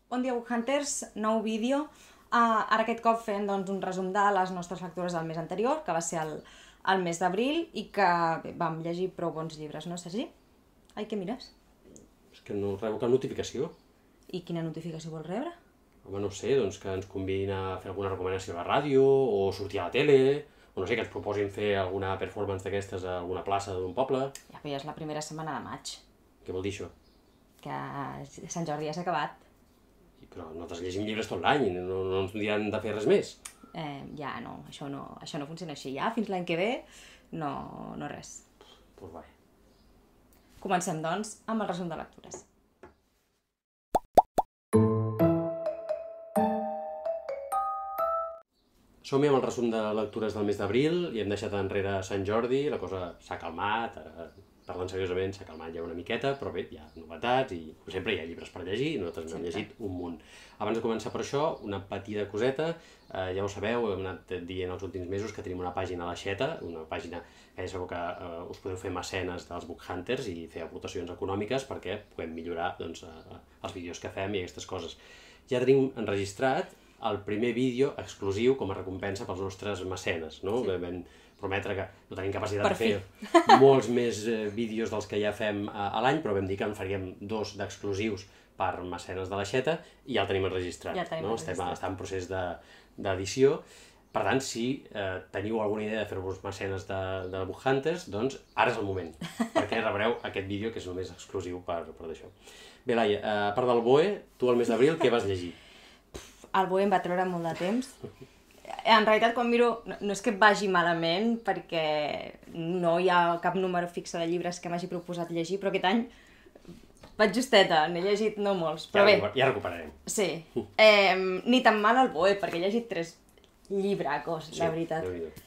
Bon dia, Book Hunters, nou vídeo. Ara aquest cop fem un resum de les nostres lectures del mes anterior, que va ser el mes d'abril, i que vam llegir prou bons llibres, no, Sergi? Ai, què mires? És que no rebo cap notificació. I quina notificació vols rebre? Home, no sé, doncs que ens convidin a fer alguna recomanació a la ràdio, o sortir a la tele, o no sé, que ens proposin fer alguna performance d'aquestes a alguna plaça d'un poble. Ja, però ja és la primera setmana de maig, Què vol dir això? que Sant Jordi ja s'ha acabat. Però nosaltres llegim llibres tot l'any, no ens diran de fer res més. Ja, no, això no funciona així. Ja, fins l'any que ve, no res. Doncs vai. Comencem, doncs, amb el resum de lectures. Som-hi amb el resum de lectures del mes d'abril i hem deixat enrere Sant Jordi, la cosa s'ha calmat, parlant seriosament s'ha calmat ja una miqueta, però bé, hi ha novetats i com sempre hi ha llibres per llegir i nosaltres n'hem llegit un munt. Abans de començar per això, una petita coseta, ja ho sabeu, hem anat dient els últims mesos que tenim una pàgina a l'Aixeta, una pàgina que ja sabeu que us podeu fer mecenes dels Book Hunters i fer aportacions econòmiques perquè puguem millorar els vídeos que fem i aquestes coses. Ja tenim enregistrat el primer vídeo exclusiu com a recompensa pels nostres mecenes, no? Sí. Vam prometre que no tenim capacitat de fer molts més vídeos dels que ja fem a l'any, però vam dir que en faríem 2 d'exclusius per mecenes de l'Aixeta i ja el tenim enregistrat. Ja el tenim enregistrat. Està en procés d'edició. Per tant, si teniu alguna idea de fer-vos mecenes de Book Hunters, doncs ara és el moment, perquè rebreu aquest vídeo que és només exclusiu per d'això. Bé, Laia, a part del BOE, tu al mes d'abril què vas llegir? El BOE em va treure molt de temps. En realitat, quan miro, no és que vagi malament, perquè no hi ha cap número fixe de llibres que m'hagi proposat llegir, però aquest any vaig justeta, n'he llegit no molts, però bé. Ja recuperarem. Sí. Ni tan mal el BOE, perquè he llegit 3 llibracos, la veritat.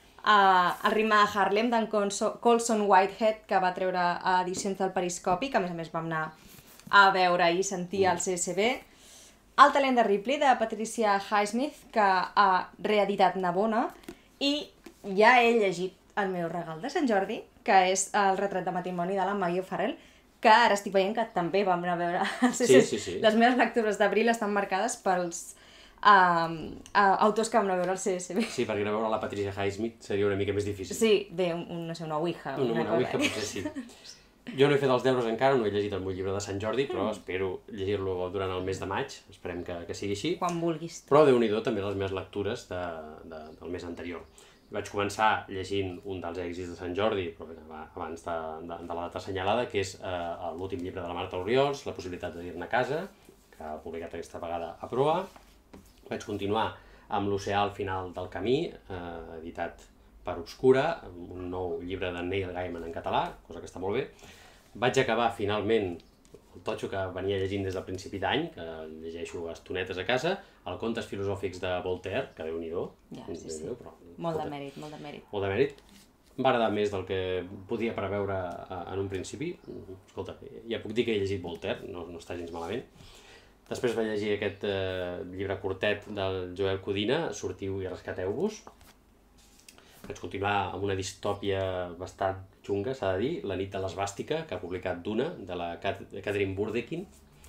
El ritme de Harlem, d'en Colson Whitehead, que va treure a edicions del Periscopi, que a més vam anar a veure i sentir al CSB. El talent de Ripley, de Patricia Highsmith, que ha reeditat Navona, i ja he llegit el meu regal de Sant Jordi, que és el retrat de matrimoni de la Maggie O'Farrell, que ara estic veient que també vam anar a veure el CSB. Sí. Les meves lectures d'abril estan marcades pels autors que vam anar a veure al CSB. Sí, perquè anar a veure la Patricia Highsmith seria una mica més difícil. Sí, bé, no sé, una ouija. Una ouija potser sí. Jo no he fet els deures encara, no he llegit el meu llibre de Sant Jordi, però espero llegir-lo durant el mes de maig, esperem que sigui així. Quan vulguis. Però Déu-n'hi-do també les meves lectures del mes anterior. Vaig començar llegint un dels èxits de Sant Jordi, però abans de la data assenyalada, que és l'últim llibre de la Marta Oriols, La possibilitat de dir-ne a casa, que ha publicat aquesta vegada a Proa. Vaig continuar amb L'oceà al final del camí, editat per Obscura, un nou llibre de Neil Gaiman en català, cosa que està molt bé. Vaig acabar finalment el totxo que venia llegint des del principi d'any, que llegeixo estonetes a casa, el Contes filosòfics de Voltaire, que Déu-n'hi-do. Ja, sí. Molt de mèrit. Molt de mèrit. Va agradar més del que podia preveure en un principi. Escolta, ja puc dir que he llegit Voltaire, no està gens malament. Després vaig llegir aquest llibre curtet del Joel Codina, Sortiu i rescateu-vos. Vaig continuar amb una distòpia bastant xunga, s'ha de dir, La nit de l'esvàstica, que ha publicat Duna, de la Catherine Burdekin.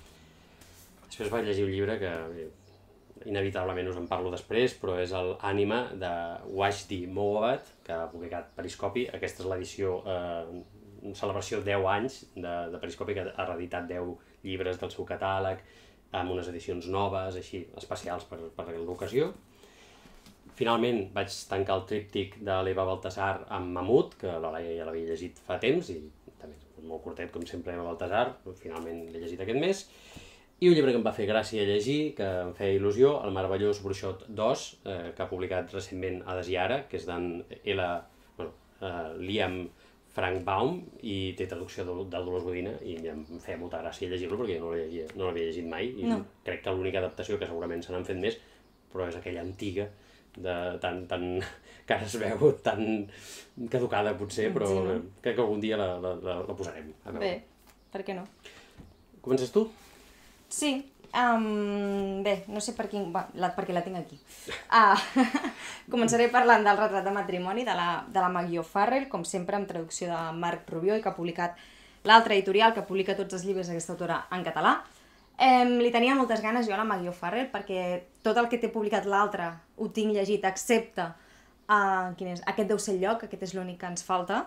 Després vaig llegir un llibre que inevitablement us en parlo després, però és l'Ànima de Wajdi Mowat, que ha publicat Periscopi. Aquesta és l'edició, celebració 10 anys de Periscopi, que ha reeditat 10 llibres del seu catàleg, amb unes edicions noves, així, especials per l'ocasió. Finalment vaig tancar el tríptic de l'Eva Baltasar amb Mamut, que la Laia ja l'havia llegit fa temps, i també és molt curtet, com sempre, Eva Baltasar, finalment l'he llegit aquest mes. I un llibre que em va fer gràcia llegir, que em feia il·lusió, El meravellós bruixot 2, que ha publicat recentment Hades i Ara, que és d'en Liam Frank Baum, i té traducció del Dolors Godina, i em feia molta gràcia llegir-lo, perquè no l'havia llegit mai, i crec que l'única adaptació, que segurament se n'han fet més, però és aquella antiga, que ara es veu tan caducada potser, però crec que algun dia la posarem. Bé, per què no? Comences tu? Sí, bé, no sé perquè la tinc aquí. Començaré parlant del retrat de matrimoni de la Maggie O'Farrell, com sempre amb traducció de Marc Rubió, i que ha publicat l'altra editorial que publica tots els llibres d'aquesta autora en català. Li tenia moltes ganes jo a la Maggie O'Farrell, perquè tot el que té publicat l'altre ho tinc llegit, excepte quin és? Aquest deu ser el lloc, aquest és l'únic que ens falta.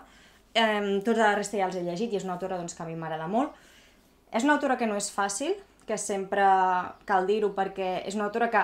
Tota la resta ja els he llegit i és una autora doncs, que a mi m'agrada molt. És una autora que no és fàcil, que sempre cal dir-ho, perquè és una autora que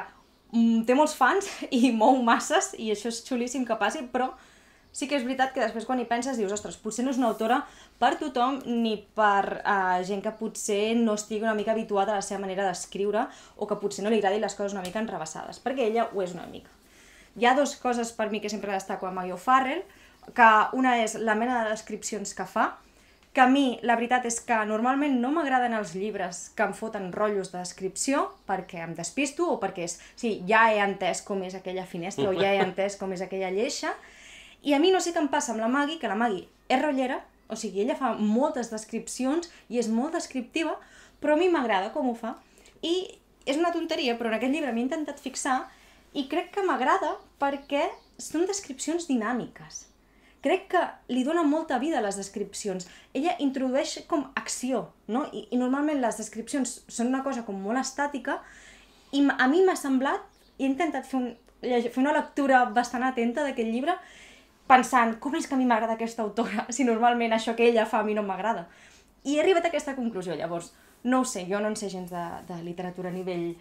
té molts fans i mou masses, i això és xulíssim que passi, però sí que és veritat que després quan hi penses dius, ostres, potser no és una autora per tothom ni per gent que potser no estigui una mica habituada a la seva manera d'escriure o que potser no li agradin les coses una mica enrevessades, perquè ella ho és una mica. Hi ha dues coses per mi que sempre destaco a Maggie O'Farrell, que una és la mena de descripcions que fa, que a mi la veritat és que normalment no m'agraden els llibres que em foten rotllos de descripció perquè em despisto o perquè ja he entès com és aquella finestra o ja he entès com és aquella lleixa. I a mi no sé què em passa amb la Maggie, que la Maggie és rotllera, o sigui, ella fa moltes descripcions i és molt descriptiva, però a mi m'agrada com ho fa. I és una tonteria, però en aquest llibre m'he intentat fixar i crec que m'agrada perquè són descripcions dinàmiques. Crec que li dona molta vida a les descripcions. Ella introdueix com acció, no? I normalment les descripcions són una cosa com molt estàtica i a mi m'ha semblat, he intentat fer una lectura bastant atenta d'aquest llibre pensant, com és que a mi m'agrada aquesta autora si normalment això que ella fa a mi no m'agrada? I he arribat a aquesta conclusió, llavors, no ho sé, jo no en sé gens de literatura a nivell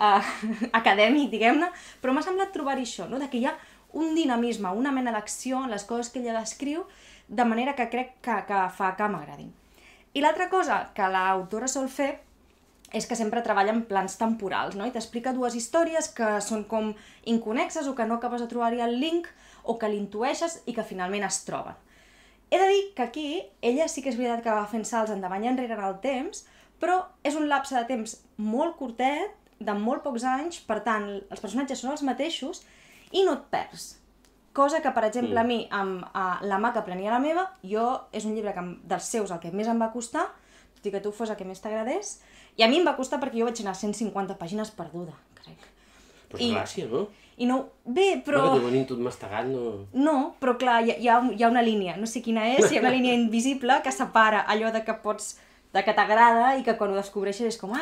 acadèmic, diguem-ne, però m'ha semblat trobar-hi això, no? Que hi ha un dinamisme, una mena d'acció en les coses que ella descriu, de manera que crec que fa que m'agradin. I l'altra cosa que l'autora sol fer és que sempre treballa en plans temporals, no? I t'explica dues històries que són com inconnexes o que no acabes de trobar-hi el link o que l'intueixes i que finalment es troben. He de dir que aquí ella sí que és veritat que va fent salts endavant i enrere en el temps, però és un lapse de temps molt curtet, de molt pocs anys, per tant, els personatges són els mateixos i no et perds. Cosa que, per exemple, a mi, amb La mà que prenia la meva, és un llibre dels seus el que més em va costar, tot i que tu fos el que més t'agradés, i a mi em va costar perquè jo vaig anar a 150 pàgines perduda, crec. Però és gràcia, no? I no, bé, però... No, que t'ho venim tot mastegat, no... No, però clar, hi ha una línia, no sé quina és, hi ha una línia invisible que separa allò de que que t'agrada i que quan ho descobreixes és com,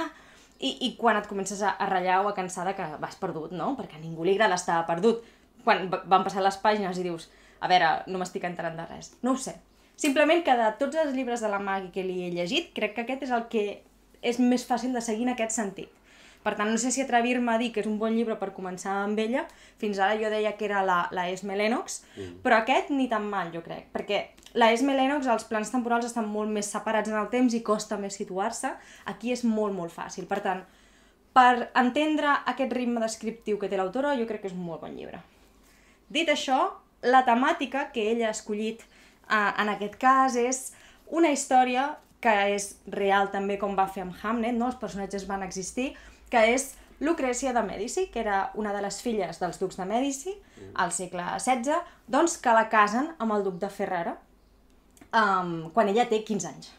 i quan et comences a ratllar o a cansar que vas perdut, no? Perquè a ningú li agrada estar perdut. Quan van passar les pàgines i dius, a veure, no m'estic enterant de res. No ho sé. Simplement que de tots els llibres de la Maggie que li he llegit, crec que aquest és el que és més fàcil de seguir en aquest sentit. Per tant, no sé si atrevir-me a dir que és un bon llibre per començar amb ella, fins ara jo deia que era la Esme Lennox, però aquest ni tan mal, jo crec, perquè la Esme Lennox, els plans temporals estan molt més separats en el temps i costa més situar-se, aquí és molt, molt fàcil. Per tant, per entendre aquest ritme descriptiu que té l'autora, jo crec que és un molt bon llibre. Dit això, la temàtica que ella ha escollit en aquest cas és una història que és real també com va fer amb Hamlet, no? Els personatges van existir, que és Lucrècia de Mèdici, que era una de les filles dels ducs de Mèdici, al segle XVI, doncs que la casen amb el duc de Ferrara quan ella té 15 anys.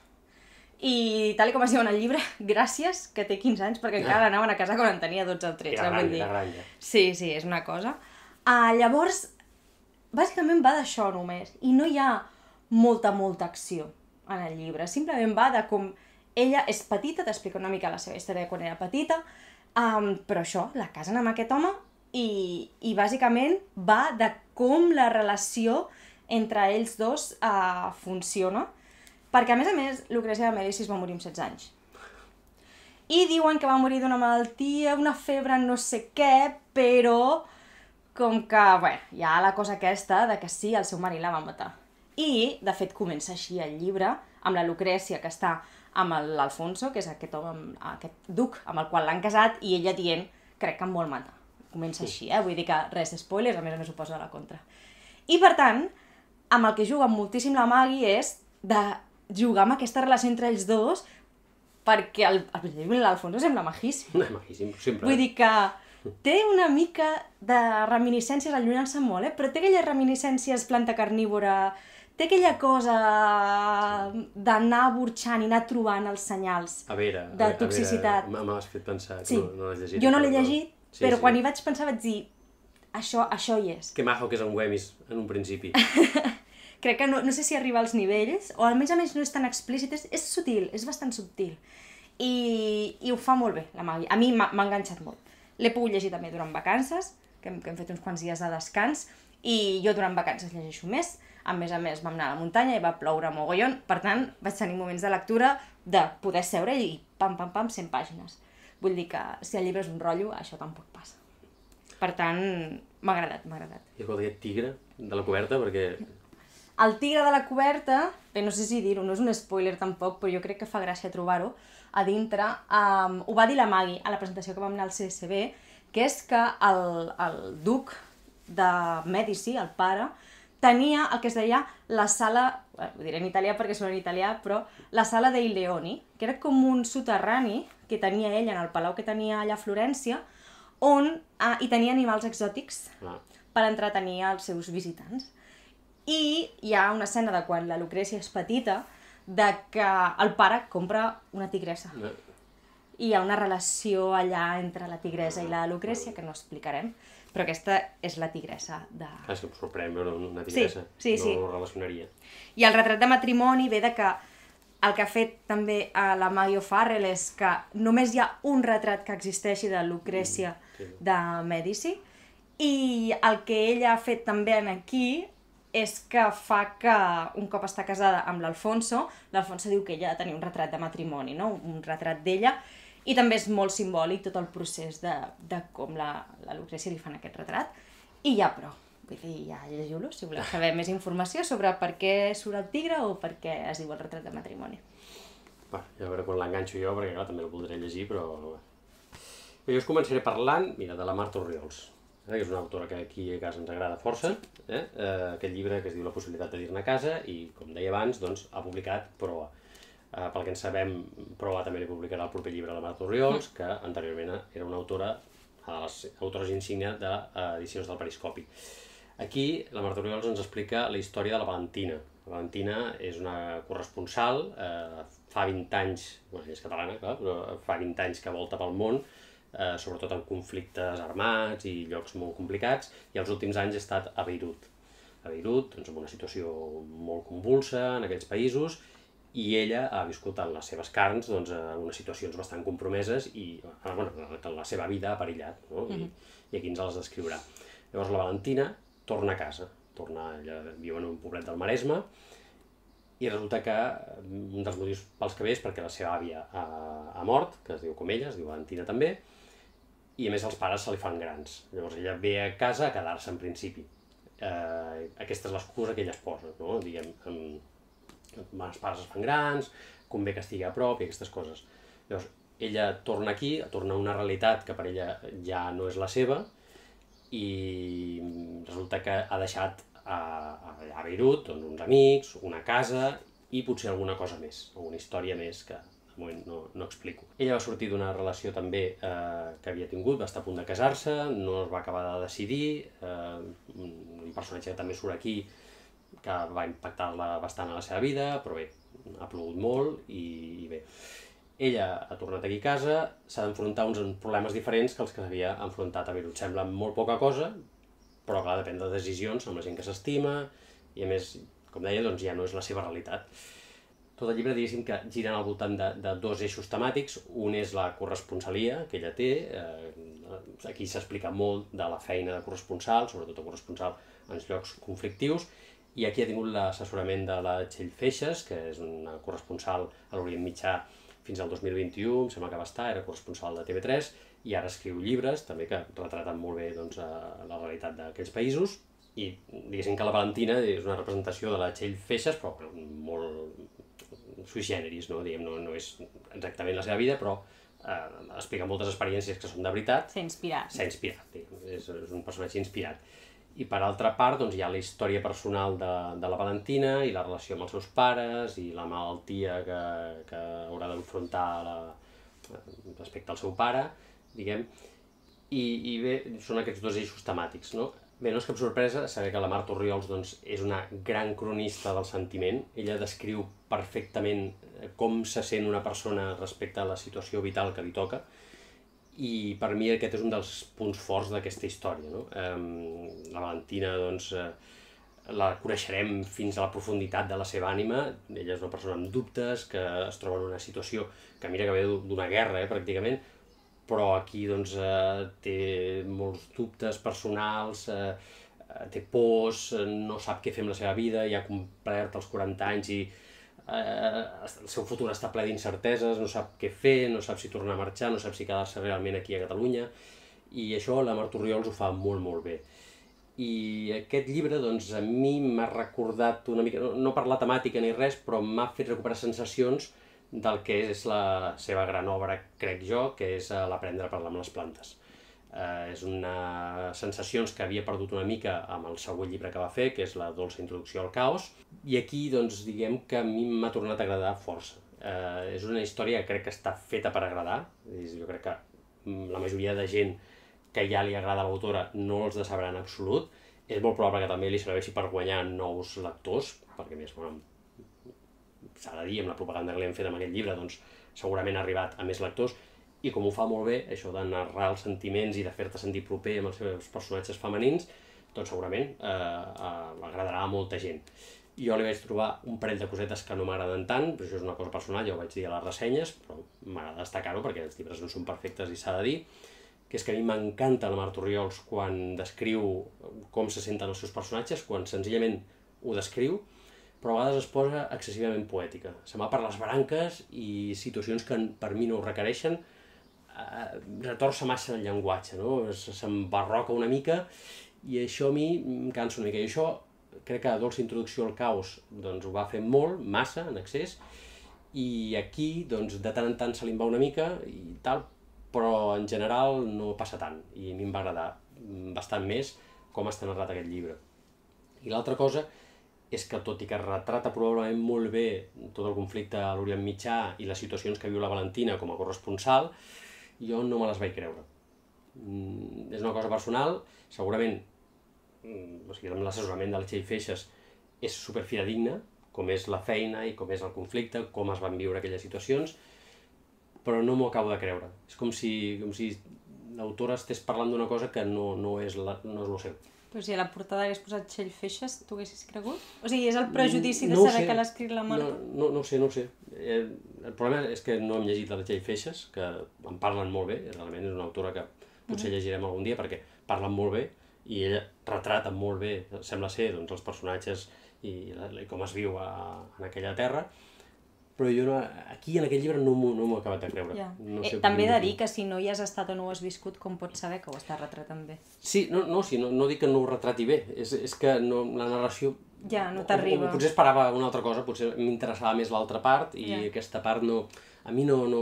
I tal com es diu en el llibre, gràcies que té 15 anys, perquè encara l'anaven a casar quan en tenia 12 o 13. I la granja. Sí, és una cosa. Llavors, bàsicament va d'això només, i no hi ha molta acció en el llibre, simplement va de com ella és petita, t'explica una mica la seva història de quan era petita, però això, la casen amb aquest home i bàsicament va de com la relació entre ells dos funciona, perquè a més, Lucrècia de Mèdici es va morir amb 16 anys. I diuen que va morir d'una malaltia, una febre, no sé què, però com que, hi ha la cosa aquesta de que sí, el seu marit la va matar. I, de fet, comença així el llibre, amb la Lucrècia, que està amb l'Alfonso, que és aquest home, aquest duc amb el qual l'han casat, i ella dient, crec que em vol matar. Comença així, vull dir que res spoilers, a més ho posa a la contra. I per tant, amb el que juga moltíssim la Maggie és de jugar amb aquesta relació entre ells dos, perquè al principi l'Alfonso sembla majíssim. Majíssim, sempre. Vull dir que té una mica de reminiscències, allunyant-se molt, però té aquelles reminiscències planta carnívora, té aquella cosa d'anar burxant i anar trobant els senyals de toxicitat. M'has fet pensar que no l'has llegit. Jo no l'he llegit, però quan hi vaig pensar vaig dir, això hi és. Que majo que és en Wemyss, en un principi. Crec que no sé si arriba als nivells, o almenys a més no és tan explícit, és sutil, és bastant subtil. i ho fa molt bé, la Maggie. A mi m'ha enganxat molt. L'he pogut llegir també durant vacances, que hem fet uns quants dies de descans, i jo durant vacances llegeixo més. A més, vam anar a la muntanya i va ploure mogollon, per tant, vaig tenir moments de lectura de poder seure i pam, 100 pàgines. Vull dir que si el llibre és un rotllo, això tampoc passa. Per tant, m'ha agradat. I escolta, aquest tigre de la coberta, perquè... El tigre de la coberta, bé, no sé si dir-ho, no és un spoiler tampoc, però jo crec que fa gràcia trobar-ho a dintre. Ho va dir la Maggie a la presentació que vam anar al CSB, que és que el duc de Mèdici, el pare, tenia el que es deia la sala, ho diré en italià perquè sona en italià, però la sala dei Leoni, que era com un soterrani que tenia ell en el palau que tenia allà a Florència, on hi tenia animals exòtics per entretenir els seus visitants. I hi ha una escena de quan la Lucrècia és petita, de que el pare compra una tigressa. I hi ha una relació allà entre la tigressa i la Lucrècia, que no explicarem, però aquesta és la tigressa de... És que em sorprèn veure una tigressa, sí. No ho relacionaria. I el retrat de matrimoni ve de que el que ha fet també a la Maggie O'Farrell és que només hi ha un retrat que existeixi de Lucrècia de Mèdici, i el que ella ha fet també aquí és que fa que un cop està casada amb l'Alfonso, l'Alfonso diu que ella ha de tenir un retrat de matrimoni, no? Un retrat d'ella, i també és molt simbòlic tot el procés de com la Lucrècia li fan aquest retrat. I ja, però, vull dir, ja llegiu-lo si voleu saber més informació sobre per què surt el tigre o per què es diu el retrat de matrimoni. Ja a veure quan l'enganxo jo, perquè clar, també el voldré llegir, però... Jo us començaré parlant, mira, de la Marta Orriols, que és una autora que aquí a casa ens agrada força, aquest llibre que es diu La possibilitat de dir-ne a casa, i com deia abans, doncs, ha publicat Proa. Pel que en sabem, Proa també li publicarà el proper llibre a la Marta Orriols, que anteriorment era una autora, de les autores insígnia d'edicions del Periscopi. Aquí la Marta Orriols ens explica la història de la Valentina. La Valentina és una corresponsal, fa 20 anys, ella és catalana, clar, però fa 20 anys que volta pel món, sobretot en conflictes armats i llocs molt complicats, i els últims anys ha estat a Beirut. A Beirut, doncs, en una situació molt convulsa en aquells països, i ella ha viscut en les seves carns unes situacions bastant compromeses i que la seva vida ha perillat, no? I aquí ens les descriurà. Llavors la Valentina torna a casa, ella viu en un poblet del Maresme, i resulta que un dels motius pels que ve és perquè la seva àvia ha mort, que es diu com ella, es diu Valentina també, i a més els pares se li fan grans. Llavors ella ve a casa a quedar-se en principi. Aquesta és l'excusa que ella es posa, no? Diguem, els pares es fan grans, convé que estigui a prop i aquestes coses. Llavors ella torna aquí, torna a una realitat que per ella ja no és la seva, i resulta que ha deixat a Beirut uns amics, una casa i potser alguna cosa més, alguna història més que de moment no explico. Ella va sortir d'una relació també que havia tingut, va estar a punt de casar-se, no es va acabar de decidir, un personatge que també surt aquí que va impactar-la bastant a la seva vida, però bé, ha plogut molt i bé. Ella ha tornat aquí a casa, s'ha d'enfrontar uns problemes diferents que els que s'havia enfrontat a Beirut. Sembla molt poca cosa, però clar, depèn de decisions amb la gent que s'estima, i a més, com deia, doncs ja no és la seva realitat. Tot el llibre, diguéssim, que gira al voltant de dos eixos temàtics. Un és la corresponsalia que ella té, aquí s'explica molt de la feina de corresponsal, sobretot de corresponsal en llocs conflictius, i aquí ha tingut l'assessorament de la Txell Feixes, que és una corresponsal a l'Orient Mitjà fins al 2021, em sembla que va estar, era corresponsal de TV3, i ara escriu llibres, també que retraten molt bé la realitat d'aquells països, i diguéssim que la Valentina és una representació de la Txell Feixes, però molt sui generis, no és exactament la seva vida, però explica moltes experiències que són de veritat. S'ha inspirat. És un personatge inspirat. I per altra part doncs, hi ha la història personal de la Valentina i la relació amb els seus pares i la malaltia que haurà d'enfrontar respecte al seu pare, diguem, i bé, són aquests dos eixos temàtics, no? Bé, no és cap sorpresa saber que la Marta Orriols doncs, és una gran cronista del sentiment. Ella descriu perfectament com se sent una persona respecte a la situació vital que li toca, i per mi aquest és un dels punts forts d'aquesta història, no? La Valentina doncs, la coneixerem fins a la profunditat de la seva ànima. Ella és una persona amb dubtes, que es troba en una situació que mira que ve d'una guerra, pràcticament, però aquí doncs, té molts dubtes personals, té pors, no sap què fer amb la seva vida, ja ha complert els 40 anys i el seu futur està ple d'incerteses, no sap què fer, no sap si tornar a marxar, no sap si quedar-se realment aquí a Catalunya, i això la Marta Orriols ho fa molt, molt bé. I aquest llibre, doncs, a mi m'ha recordat una mica, no per la temàtica ni res, però m'ha fet recuperar sensacions del que és la seva gran obra, crec jo, que és l'Aprendre a parlar amb les plantes. És unes sensacions que havia perdut una mica amb el següent llibre que va fer, que és La dolça introducció al caos, i aquí, doncs, diguem que a mi m'ha tornat a agradar força. És una història que crec que està feta per agradar, jo crec que la majoria de gent que ja li agrada a l'autora no els decebrà en absolut. És molt probable que també li serveixi per guanyar nous lectors, perquè més, bueno, s'ha de dir, amb la propaganda que li hem fet amb aquest llibre, doncs segurament ha arribat a més lectors, i com ho fa molt bé, això de narrar els sentiments i de fer-te sentir proper amb els seus personatges femenins, doncs segurament agradarà a molta gent. Jo li vaig trobar un parell de cosetes que no m'agraden tant, però això és una cosa personal, ja ho vaig dir a les ressenyes, però m'agrada destacar-ho perquè els llibres no són perfectes i s'ha de dir, que és que a mi m'encanta la Marta Orriols quan descriu com se senten els seus personatges, quan senzillament ho descriu, però a vegades es posa excessivament poètica. Se'n va per les branques i situacions que per mi no ho requereixen, retorça massa el llenguatge, no? S'embarroca una mica i això a mi em cansa una mica. I això crec que a Dolça introducció al caos doncs, ho va fer molt, massa, en excés, i aquí doncs, de tant en tant se li va una mica i tal, però en general no passa tant, i a mi em va agradar bastant més com està narrat aquest llibre. I l'altra cosa és que, tot i que retrata probablement molt bé tot el conflicte a l'Orient Mitjà i les situacions que viu la Valentina com a corresponsal, jo no me les vaig creure. És una cosa personal, segurament, o sigui, amb l'assessorament de la Txell Feixes és superfidedigna, com és la feina i com és el conflicte, com es van viure aquelles situacions, però no m'ho acabo de creure. És com si l'autora estés parlant d'una cosa que no és el seu. Però si a la portada hagués posat Txell Feixes, tu haguessis cregut? O sigui, és el prejudici de saber que l'ha escrit la Marta? No ho sé. El problema és que no hem llegit la Txell Feixes, que en parlen molt bé, realment és una autora que potser llegirem algun dia perquè parlen molt bé i ella retrata molt bé, sembla ser, doncs, els personatges i com es viu en aquella terra, però jo aquí en aquest llibre no m'ho he acabat de creure. No sé, també he de dir que si no hi has estat o no ho has viscut, com pots saber que ho està retratant bé? Sí, no dic que no ho retrati bé, és que la narració... Ja, no t'arriba. Potser esperava una altra cosa, potser m'interessava més l'altra part i aquesta part no... A mi no...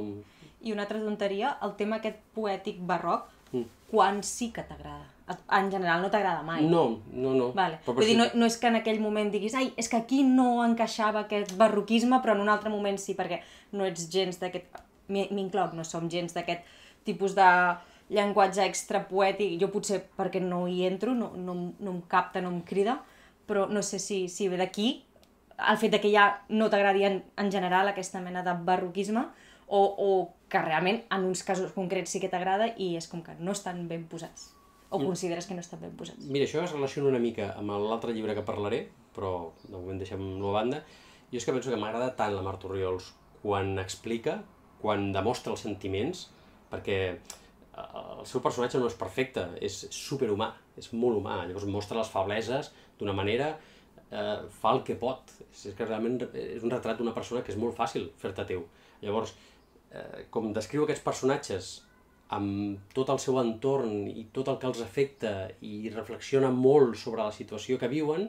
I una altra tonteria, el tema aquest poètic barroc, quan sí que t'agrada? En general no t'agrada mai? No. Vale. Vull dir, no és que en aquell moment diguis ai, és que aquí no encaixava aquest barroquisme, però en un altre moment sí, perquè no ets gens d'aquest... M'incloc, no som gens d'aquest tipus de llenguatge extra poètic. Jo potser perquè no hi entro, no em capta, no em crida, però no sé si ve d'aquí el fet que ja no t'agradi en general aquesta mena de barroquisme o que realment en uns casos concrets sí que t'agrada i és com que no estan ben posats. O consideres que no estan ben posats? Mira, això es relaciona una mica amb l'altre llibre que parlaré, però de moment deixem-lo a banda. Jo és que penso que m'agrada tant la Marta Orriols quan explica, quan demostra els sentiments, perquè el seu personatge no és perfecte, és superhumà, és molt humà, llavors mostra les febleses d'una manera, fa el que pot. És que realment és un retrat d'una persona que és molt fàcil fer-te teu. Llavors, com descriu aquests personatges amb tot el seu entorn i tot el que els afecta i reflexiona molt sobre la situació que viuen,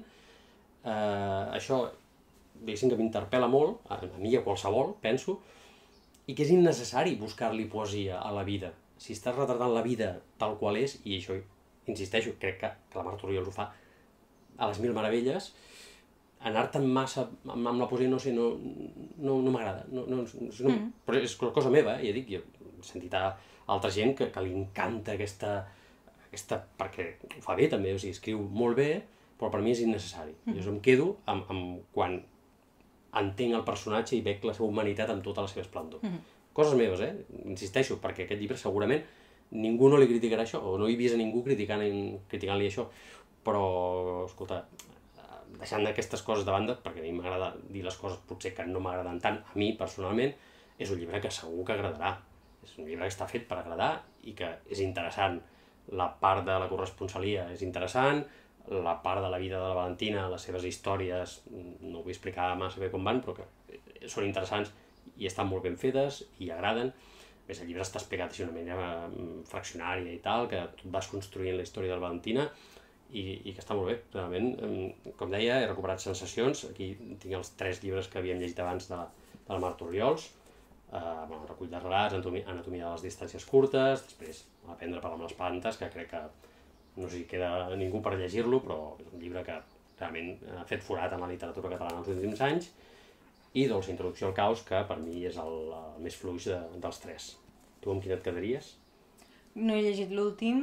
això, diguéssim que m'interpel·la molt, a mi i a qualsevol, penso, i que és innecessari buscar-li poesia a la vida. Si estàs retratant la vida tal qual és, i això, insisteixo, crec que la Marta Orriols ho fa a les mil meravelles, anar-te'n massa amb la poesia, no sé, no m'agrada. Però és cosa meva, ja dic, jo he sentit a altra gent que li encanta aquesta... perquè ho fa bé també, o sigui, escriu molt bé, però per mi és innecessari. Jo em quedo quan entenc el personatge i veig la seva humanitat amb tota la seva esplendor. Coses meves, insisteixo, perquè aquest llibre segurament ningú no li criticarà això, o no he vist a ningú criticant-li això, però, escolta, deixant aquestes coses de banda, perquè a mi m'agrada dir les coses potser que no m'agraden tant, a mi personalment, és un llibre que segur que agradarà. És un llibre que està fet per agradar i que és interessant. La part de la corresponsalia és interessant, la part de la vida de la Valentina, les seves històries, no vull explicar massa bé com van, però que són interessants i estan molt ben fetes i agraden. A més, el llibre està explicat així d'una manera fraccionària i tal, que tu vas construint la història de la Valentina i que està molt bé, realment. Com deia, he recuperat sensacions. Aquí tinc els 3 llibres que havíem llegit abans de la Marta Oriols. Recull de relats, anatomia de les distàncies curtes, després Aprendre a parlar amb les plantes, que crec que no sé si queda ningú per llegir-lo, però és un llibre que realment ha fet forat en la literatura catalana els últims anys, i Dolça introducció al caos, que per mi és el més fluix dels 3. Tu amb quin et quedaries? No he llegit l'últim.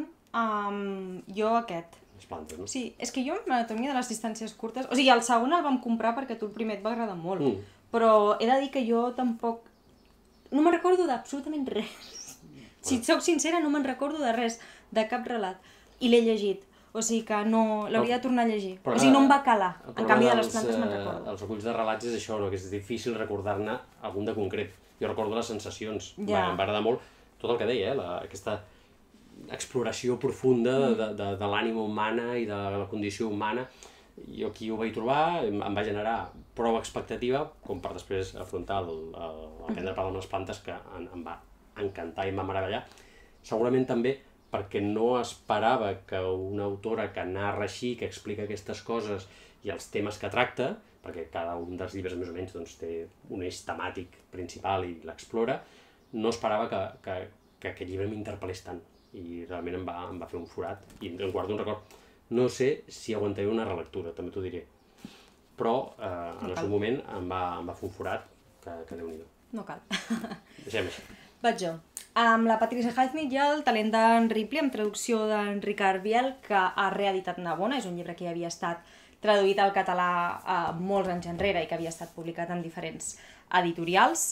Jo aquest. Les plantes, no? Sí, és que jo amb l'anatomia de les distàncies curtes... O sigui, el segon el vam comprar perquè tu el primer et va agradar molt, però he de dir que jo tampoc... No me'n recordo d'absolutament res. Si et soc sincera, no me'n recordo de res, de cap relat. I l'he llegit. O sigui que no... L'hauria de tornar a llegir. O sigui, no em va calar. En canvi, de les plantes me'n recordo. Els reculls de relats és això, no? Que és difícil recordar-ne algun de concret. Jo recordo les sensacions. Ja. Em va agradar molt tot el que deia, aquesta exploració profunda de l'ànima humana i de la condició humana. Jo aquí ho vaig trobar, em va generar prou expectativa, com per després afrontar Aprendre a parlar amb les plantes, que em va encantar i em va meravellar. Segurament també perquè no esperava que una autora que narra així, que explica aquestes coses i els temes que tracta, perquè cada un dels llibres més o menys doncs, té un eix temàtic principal i l'explora, no esperava que aquest llibre m'interpel·lés tant. I realment em va fer un forat i em guardo un record. No sé si aguantaré una relectura, també t'ho diré. Però en el seu moment em va fer un forat que Déu-n'hi-do. No cal. Deixem així. Vaig jo. Amb la Patricia Highsmith i el talent d'en Ripley, amb traducció d'en Ricard Biel, que ha reeditat Navona, és un llibre que ja havia estat traduït al català molts anys enrere i que havia estat publicat en diferents editorials.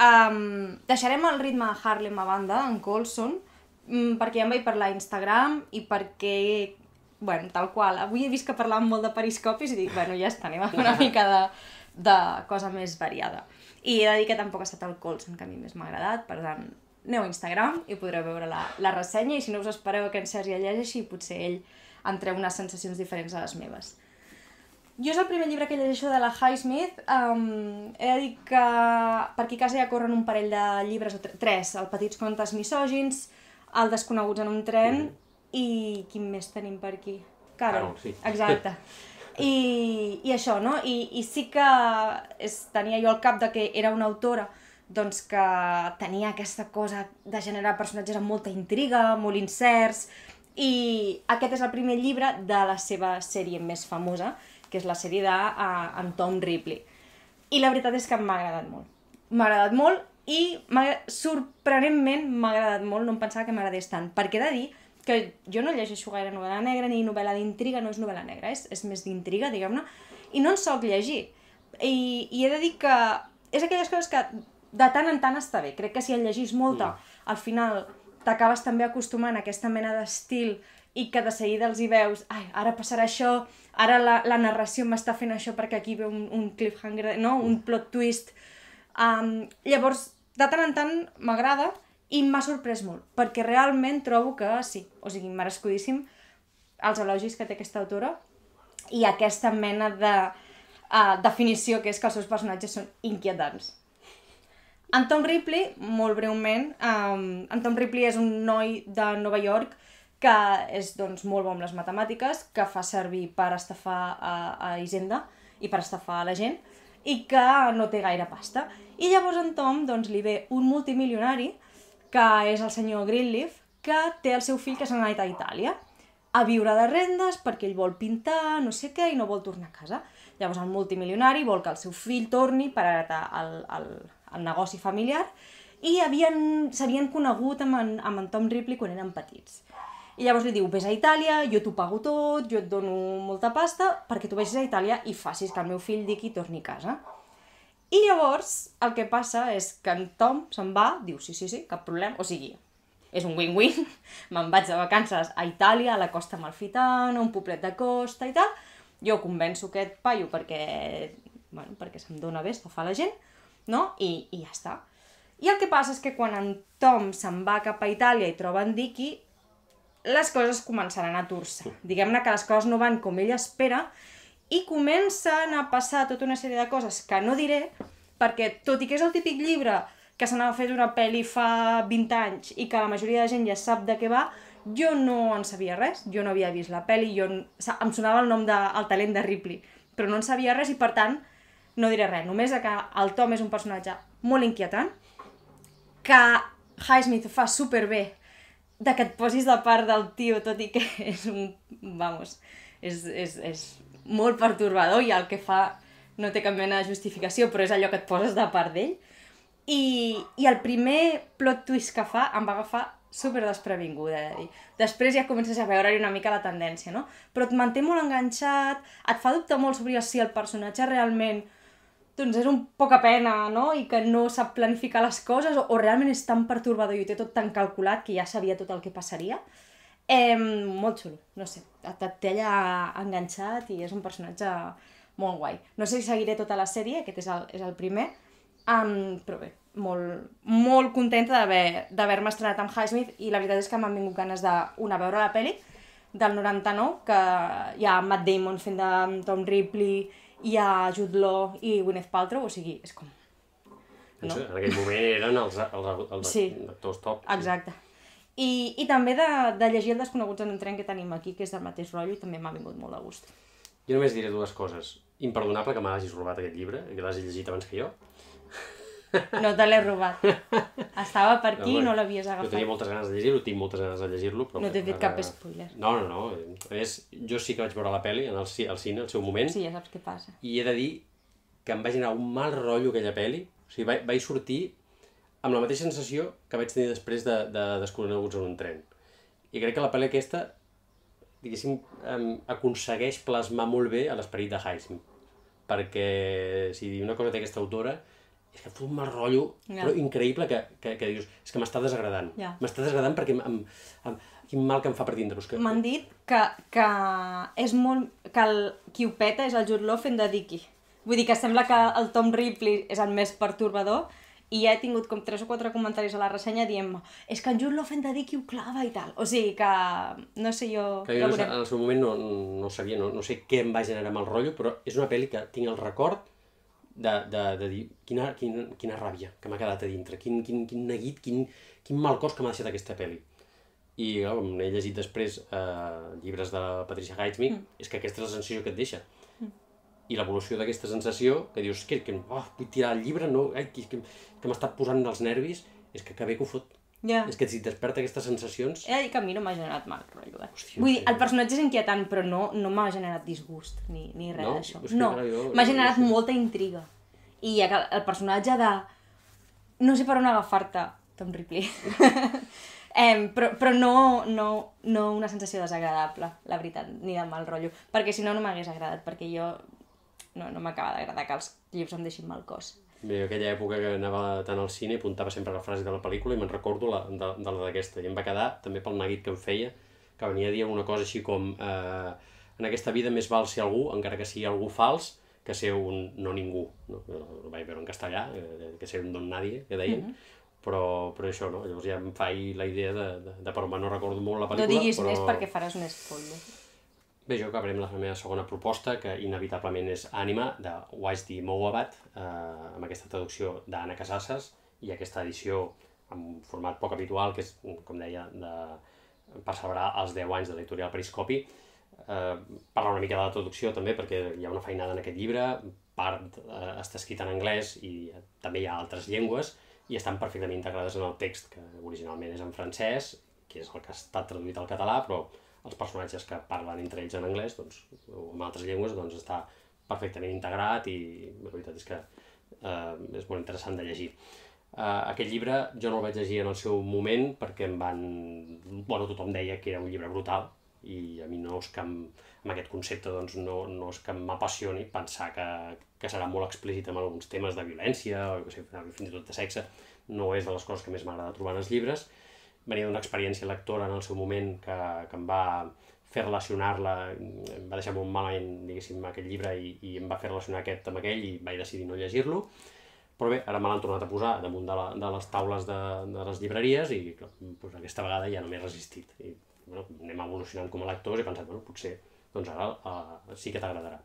Deixarem el ritme de Harlem a banda, en Colson, perquè ja em vaig parlar a Instagram i perquè, bueno, tal qual, avui he vist que parlàvem molt de periscopis i dic, bueno, ja està, anem a fer una mica de cosa més variada. I he de dir que tampoc ha estat el Colson que a mi més m'ha agradat, per tant, aneu a Instagram i podreu veure la ressenya i si no us espereu que en Sergi el llegeixi, potser ell en treu unes sensacions diferents a les meves. Jo és el primer llibre que llegeixo de la Highsmith. He de dir que per aquí a casa ja corren un parell de llibres, o 3, el Petits contes misògins, el Desconeguts en un tren i quin més tenim per aquí? Carol, sí. Exacte. I això, no? I sí que tenia jo al cap de que era una autora doncs que tenia aquesta cosa de generar personatges amb molta intriga, molt incerts, i aquest és el primer llibre de la seva sèrie més famosa, que és la sèrie d'en Tom Ripley. I la veritat és que m'ha agradat molt. M'ha agradat molt i sorprenentment m'ha agradat molt, no em pensava que m'agradés tant, perquè he de dir que jo no llegeixo gaire novel·la negra ni novel·la d'intriga, no és novel·la negra, és més d'intriga, diguem-ne, i no en soc llegir. I he de dir que és aquelles coses que de tant en tant està bé. Crec que si el llegís molta, al final t'acabes també acostumant a aquesta mena d'estil i que de seguida els hi veus, ai, ara passarà això, ara la narració m'està fent això perquè aquí ve un cliffhanger, no? Un plot twist. Llavors, de tant en tant m'agrada i m'ha sorprès molt, perquè realment trobo que sí, o sigui, merescudíssim els elogis que té aquesta autora i aquesta mena de definició que és que els seus personatges són inquietants. En Tom Ripley, molt breument, en Tom Ripley és un noi de Nova York que és doncs, molt bo amb les matemàtiques, que fa servir per estafar a Hisenda i per estafar a la gent, i que no té gaire pasta. I llavors en Tom doncs, li ve un multimilionari, que és el senyor Greenleaf, que té el seu fill que s'ha anat a Itàlia a viure de rendes perquè ell vol pintar, no sé què, i no vol tornar a casa. Llavors el multimilionari vol que el seu fill torni per heretar el negoci familiar i s'havien conegut amb en Tom Ripley quan eren petits. I llavors li diu, vés a Itàlia, jo t'ho pago tot, jo et dono molta pasta perquè tu vagis a Itàlia i facis que el meu fill digui i torni a casa. I llavors el que passa és que en Tom se'n va, diu sí, cap problema, o sigui, és un win-win, me'n vaig de vacances a Itàlia, a la costa amalfitana, un poblet de costa i tal, jo convenço aquest paio perquè se'm dona bé, està fa la gent, no? I ja està. I el que passa és que quan en Tom se'n va cap a Itàlia i troba en Dickie, les coses començaran a torçar. Diguem-ne que les coses no van com ell espera i comencen a passar tota una sèrie de coses que no diré, perquè tot i que és el típic llibre que se n'ha fet una pel·li fa 20 anys i que la majoria de gent ja sap de què va, jo no en sabia res, jo no havia vist la pel·li, em sonava el nom del talent de Ripley, però no en sabia res i per tant no diré res, només que el Tom és un personatge molt inquietant, que Highsmith fa superbé de que et posis de part del tio, tot i que és és molt pertorbador i el que fa no té cap mena de justificació, però és allò que et poses de part d'ell. I el primer plot twist que fa em va agafar super desprevinguda. Després ja comences a veure-hi una mica la tendència, no? Però et manté molt enganxat, et fa dubtar molt sobre si el personatge realment doncs és un poca pena, no? I que no sap planificar les coses, o realment és tan pertorbador i ho té tot tan calculat que ja sabia tot el que passaria. Molt xulo, no sé, et té allà enganxat i és un personatge molt guai. No sé si seguiré tota la sèrie, aquest és el primer, però bé, molt contenta d'haver-me estrenat amb Highsmith i la veritat és que m'han vingut ganes d'una veure la pel·li del 99, que hi ha Matt Damon fent de Tom Ripley, hi ha Jude Law i Gwyneth Paltrow, o sigui, és com... No? En aquell moment eren els actors top. Exacte. I també de llegir El desconeguts en un tren que tenim aquí, que és del mateix rotllo, i també m'ha vingut molt de gust. Jo només diré dues coses. Imperdonable que m'hagis robat aquest llibre, que l'hagis llegit abans que jo. No te l'he robat. Estava per aquí i no l'havies agafat. Jo tenia moltes ganes de llegir-lo, tinc moltes ganes de llegir-lo, però... No t'he fet cap spoiler. No. A més, jo sí que vaig veure la pel·li al cine, al seu moment. Sí, ja saps què passa. I he de dir que em va generar un mal rotllo aquella pel·li. O sigui, vaig sortir amb la mateixa sensació que vaig tenir després de Desconeguts en un tren. I crec que la pel·li aquesta, diguéssim, aconsegueix plasmar molt bé l'esperit de Highsmith. Perquè, si una cosa té aquesta autora, és que fot un mal rotllo, però increïble, que dius, és que m'està desagradant. M'està desagradant perquè quin mal que em fa per dintre. M'han dit que és molt... que qui ho peta és el Jude Law fent de Dickie. Vull dir que sembla que el Tom Ripley és el més pertorbador i ja he tingut com 3 o 4 comentaris a la ressenya dient-me és que el Jude Law fent de Dickie ho clava i tal. O sigui que, no sé, jo... Que jo en el seu moment no sabia, no sé què em va generar mal rotllo, però és una pel·li que tinc el record de dir quina ràbia que m'ha quedat a dintre, quin neguit, quin mal cos que m'ha deixat aquesta pel·li. I com he llegit després llibres de Patricia Highsmith, és que aquesta és la sensació que et deixa. I l'evolució d'aquesta sensació, que dius, que vull tirar el llibre, no, que m'està posant els nervis, és que bé que ho fot. És que si et desperta aquestes sensacions... He de dir que a mi no m'ha generat mal rotllo. Vull dir, el personatge és inquietant, però no m'ha generat disgust, ni res d'això. No, m'ha generat molta intriga. I el personatge de... No sé per on agafar-te, Tom Ripley. Però no una sensació desagradable, la veritat, ni de mal rotllo. Perquè si no m'hagués agradat, perquè jo no m'acaba d'agradar que els llibres em deixin mal cos. Bé, aquella època que anava tant al cine apuntava sempre la frase de la pel·lícula i me'n recordo de la d'aquesta. I em va quedar també pel neguit que em feia, que venia a dir una cosa així com en aquesta vida més val ser algú, encara que sigui algú fals, que ser un no ningú. No? Ho vaig veure en castellà, que ser un don nadie, que deien. Però això, no? Llavors ja em fa la idea de per on no recordo molt la pel·lícula. No diguis més perquè faràs un spoiler. Bé, jo acabaré amb la meva segona proposta, que inevitablement és Ànima, de Waisdi Mouawad, amb aquesta traducció d'Anna Casasses, i aquesta edició en un format poc habitual, que és, com deia, per celebrar els 10 anys de l'editorial Periscopi. Parlar una mica de la traducció també, perquè hi ha una feinada en aquest llibre, part està escrit en anglès i també hi ha altres llengües, i estan perfectament integrades en el text, que originalment és en francès, que és el que ha estat traduït al català, però els personatges que parlen entre ells en anglès, doncs, o en altres llengües, doncs està perfectament integrat i la veritat és que és molt interessant de llegir. Aquest llibre jo no el vaig llegir en el seu moment perquè tothom deia que era un llibre brutal i a mi no és que amb aquest concepte doncs, no és que m'apassioni pensar que serà molt explícit amb alguns temes de violència o fins i tot de sexe. No és de les coses que més m'agrada trobar en els llibres. venia d'una experiència lectora en el seu moment que em va fer relacionar-la, em va deixar molt malament, diguéssim, aquest llibre i em va fer relacionar aquest amb aquell i vaig decidir no llegir-lo. Però bé, ara me l'han tornat a posar damunt de les taules de les llibreries i doncs, aquesta vegada ja no m'he resistit. I bueno, anem evolucionant com a lectors i he pensat, bueno, potser doncs ara sí que t'agradarà.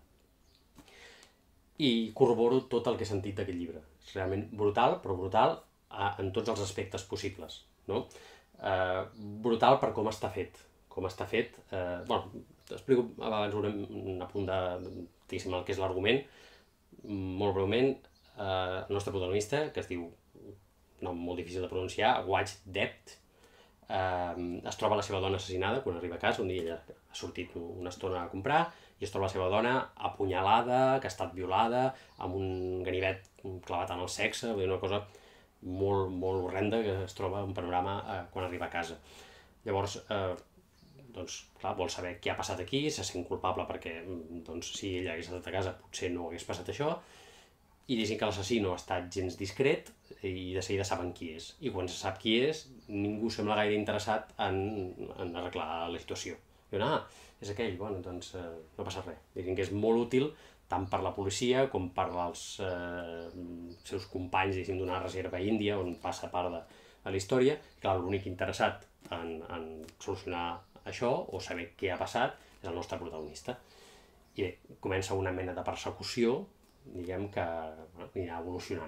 I corroboro tot el que he sentit d'aquest llibre. És realment brutal, però brutal en tots els aspectes possibles. No? Brutal per com està fet. Com està fet, bueno, t'explico abans un apunt diguéssim, el que és l'argument, molt breument. El nostre protagonista, que es diu, nom molt difícil de pronunciar, Watch Debt, es troba la seva dona assassinada quan arriba a casa. Un dia ella ha sortit una estona a comprar i es troba la seva dona apunyalada, que ha estat violada, amb un ganivet clavat en el sexe, vull dir, una cosa molt, molt horrenda que es troba un panorama quan arriba a casa. Llavors, doncs, clar, vol saber què ha passat aquí, se sent culpable perquè doncs, si ella hagués estat a casa potser no hagués passat això, i diguin que l'assassí no ha estat gens discret i de seguida saben qui és. I quan se sap qui és, ningú sembla gaire interessat en arreglar la situació. Diuen, és aquell, bueno, doncs no passa res. Diguin que és molt útil tant per la policia com per als seus companys d'una reserva índia on passa part de la història. Clar, l'únic interessat en solucionar això o saber què ha passat és el nostre protagonista. I bé, comença una mena de persecució, diguem que anirà evolucionant.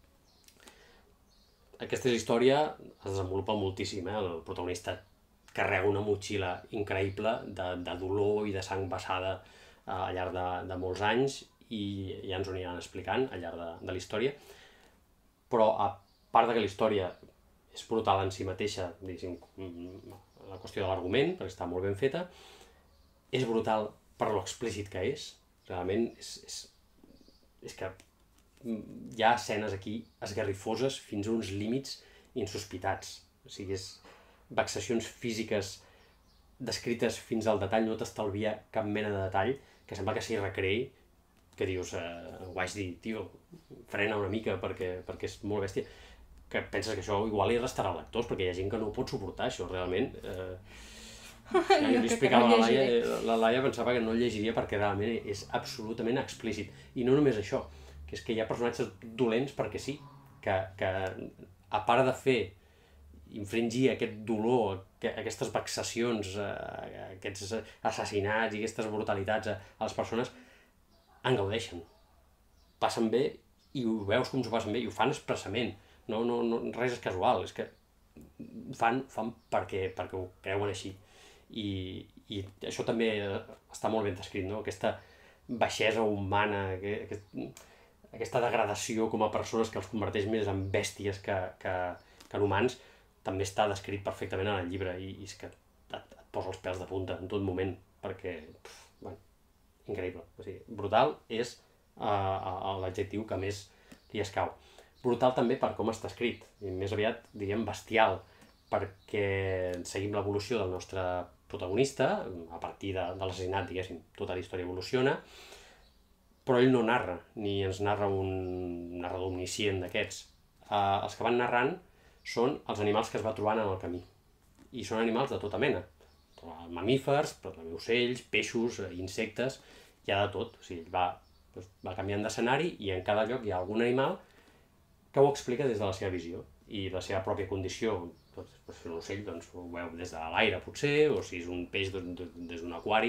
Aquesta història es desenvolupa moltíssim, el protagonista carrega una motxilla increïble de dolor i de sang vessada al llarg de molts anys i ja ens ho aniran explicant al llarg de la història, però a part de que la història és brutal en si mateixa, diguéssim, la qüestió de l'argument, perquè està molt ben feta, és brutal per lo explícit que és, realment és que hi ha escenes aquí esgarrifoses fins a uns límits insospitats. O sigui, és vexacions físiques descrites fins al detall, no t'estalvia cap mena de detall, que sembla que s'hi recreï, que dius, ho vaig dir, tio, frena una mica perquè és molt bèstia, que penses que això igual hi restarà lectors, perquè hi ha gent que no ho pot suportar, això, realment. Jo li explicava a la Laia, pensava que no el llegiria perquè realment és absolutament explícit. I no només això, que és que hi ha personatges dolents perquè sí, que a part de fer infringir aquest dolor, aquestes vexacions, aquests assassinats i aquestes brutalitats a les persones, en gaudeixen. Passen bé i ho veus com s'ho passen bé i ho fan expressament. No, res és casual, és que ho fan perquè ho creuen així. I això també està molt ben descrit, no? Aquesta baixesa humana, aquesta degradació com a persones que els converteix més en bèsties que en humans, també està descrit perfectament en el llibre i és que et posa els pèls de punta en tot moment, perquè, bueno, increïble. O sigui, brutal és l'adjectiu que més li escau. Brutal també per com està escrit, i més aviat, diguem, bestial, perquè seguim l'evolució del nostre protagonista, a partir de l'assassinat, diguéssim, tota la història evoluciona, però ell no narra, ni ens narra un narrador omniscient d'aquests. Els que van narrant són els animals que es va trobant en el camí, i són animals de tota mena, mamífers, però també ocells, peixos, insectes, hi ha de tot. O sigui, va canviant d'escenari i en cada lloc hi ha algun animal que ho explica des de la seva visió i la seva pròpia condició. Doncs, si és un ocell, doncs ho veu des de l'aire, potser, o si és un peix, doncs, des d'un aquari.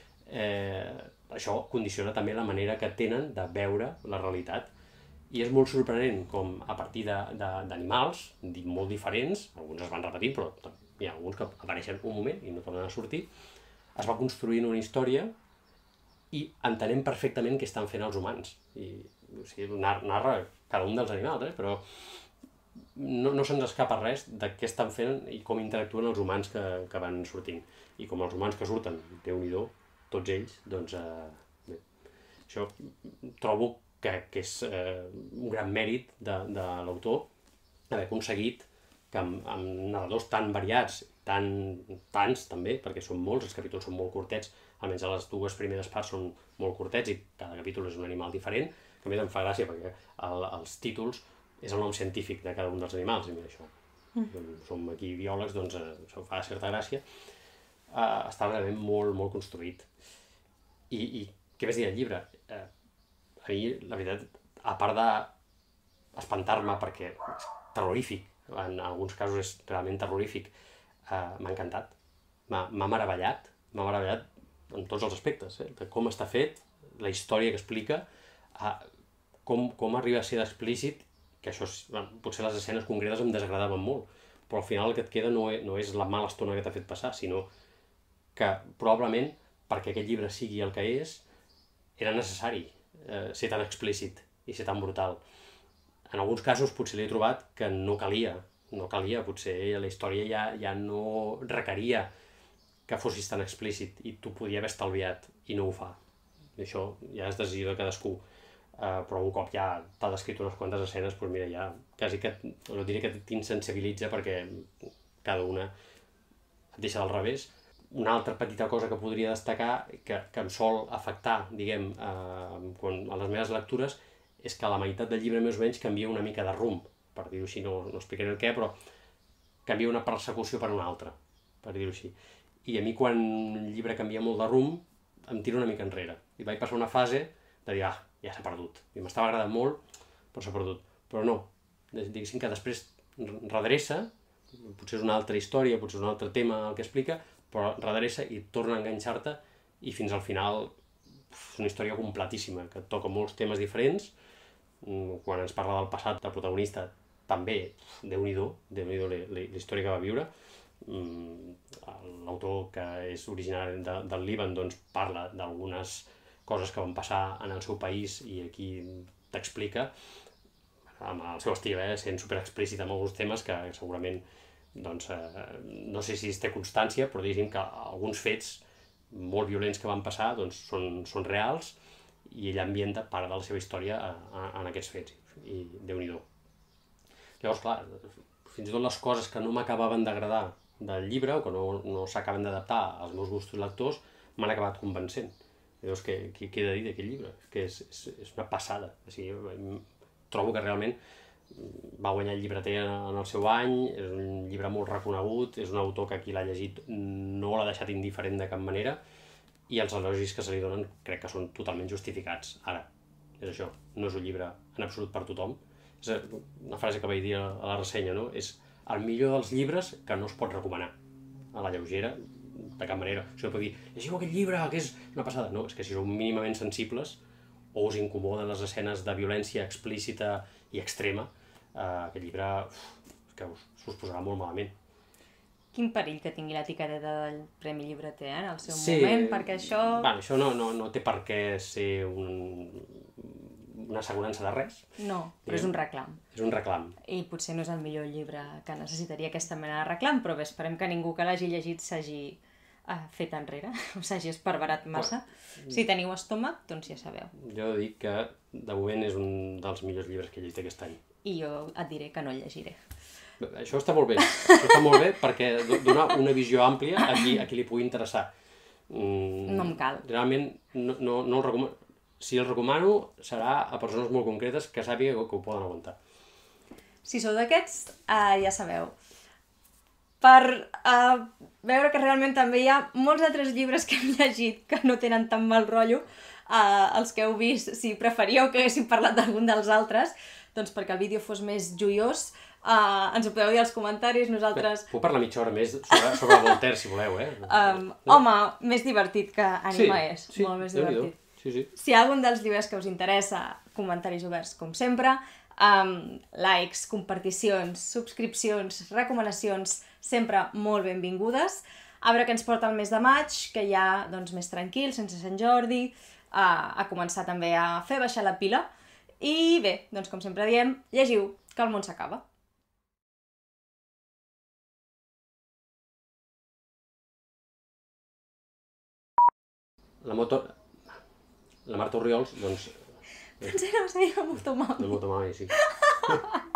Això condiciona també la manera que tenen de veure la realitat. I és molt sorprenent com a partir d'animals molt diferents, alguns es van repetint, però hi ha alguns que apareixen un moment i no tornen a sortir, es va construint una història i entenem perfectament què estan fent els humans. O sigui, narra cada un dels animals, però no se'ns escapa res de què estan fent i com interactuen els humans que van sortint. I com els humans que surten, Déu-n'hi-do, tots ells, doncs bé, això trobo que és un gran mèrit de l'autor haver aconseguit que amb narradors tan variats, tants també, perquè són molts, els capítols són molt curtets, almenys les dues primeres parts són molt curtets i cada capítol és un animal diferent, que a mi em fa gràcia perquè els títols és el nom científic de cada un dels animals, i mira això, som aquí biòlegs, doncs això fa certa gràcia, està realment molt, molt construït. I què vas dir del llibre? A mi, la veritat, a part d'espantar-me perquè és terrorífic, en alguns casos és realment terrorífic, m'ha encantat, m'ha meravellat en tots els aspectes, de com està fet, la història que explica, com arriba a ser explícit, que això potser les escenes concretes em desagradaven molt, però al final el que et queda no és la mala estona que t'ha fet passar, sinó que probablement, perquè aquest llibre sigui el que és, era necessari ser tan explícit i ser tan brutal. En alguns casos potser l'he trobat que no calia, potser la història ja no requeria que fossis tan explícit i tu podia haver estalviat i no ho fa. I això ja és decisió de cadascú, però un cop ja t'ha descrit unes quantes escenes, doncs mira, ja quasi que, no diré que t'insensibilitza perquè cada una et deixa del revés. Una altra petita cosa que podria destacar, que em sol afectar, diguem, a les meves lectures, és que a la meitat del llibre més o menys canvia una mica de rumb, per dir-ho així, no explicaré el què, però canvia una persecució per una altra, per dir-ho així. I a mi quan el llibre canvia molt de rumb, em tiro una mica enrere. I vaig passar una fase de dir, ja s'ha perdut. I m'estava agradant molt, però s'ha perdut. Però no, diguéssim que després redreça, potser és una altra història, potser és un altre tema el que explica, però redreça i torna a enganxar-te i fins al final és una història completíssima, que toca molts temes diferents. Quan ens parla del passat del protagonista, també, Déu-n'hi-do la història que va viure. L'autor, que és originari del Líban, doncs parla d'algunes coses que van passar en el seu país i aquí t'explica, amb el seu estil, sent superexplícit amb alguns temes que segurament, doncs, no sé si es té constància, però diguéssim que alguns fets molt violents que van passar doncs, són reals i ell ambienta part de la seva història en aquests fets, i Déu-n'hi-do. Llavors, clar, fins i tot les coses que no m'acabaven d'agradar del llibre o que no s'acaben d'adaptar als meus gustos lectors m'han acabat convencent. Llavors, què he de dir d'aquest llibre? És una passada. O sigui, trobo que realment va guanyar el llibreter en el seu any, és un llibre molt reconegut, és un autor que qui l'ha llegit no l'ha deixat indiferent de cap manera, i els elogis que se li donen crec que són totalment justificats. Ara, és això, no és un llibre en absolut per tothom. És una frase que vaig dir a la ressenya, no? És el millor dels llibres que no es pot recomanar a la lleugera, de cap manera. Això no pot dir, llegiu aquest llibre, que és una passada. No, és que si sou mínimament sensibles o us incomoden les escenes de violència explícita i extrema, aquest llibre us posarà molt malament. Quin perill que tingui l'etiqueta del Premi Llibreter en el seu moment, perquè això... Bueno, això no té per què ser una assegurança de res. No, però és un reclam. És un reclam. I potser no és el millor llibre que necessitaria aquesta mena de reclam, però bé, esperem que ningú que l'hagi llegit s'hagi fet enrere, o s'hagi esparverat massa. Si teniu estómac, doncs ja sabeu. Jo dic que de moment és un dels millors llibres que he llegit aquest any. I jo et diré que no el llegiré. Això està molt bé, perquè donar una visió àmplia a qui li pugui interessar. No em cal. Realment no el recomano. Si el recomano serà a persones molt concretes que sàpiga que ho poden aguantar. Si sou d'aquests, ja sabeu. Per veure que realment també hi ha molts altres llibres que hem llegit que no tenen tan mal rotllo, els que heu vist, si preferíeu que haguéssim parlat d'algun dels altres, doncs perquè el vídeo fos més joiós, ens ho podeu dir als comentaris, nosaltres... Puc parlar mitja hora més sobre Voltaire, si voleu, Home, més divertit que Ànima és, molt més divertit. Sí. Si hi ha algun dels llibres que us interessa, comentaris oberts, com sempre, likes, comparticions, subscripcions, recomanacions, sempre molt benvingudes. A veure què ens porta el mes de maig, que ja doncs, més tranquil, sense Sant Jordi, a començar també a fer baixar la pila. I bé, doncs com sempre diem, llegiu, que el món s'acaba. La Marta Orriols, doncs... Pensé que no seria Motomami. La Motomami, sí.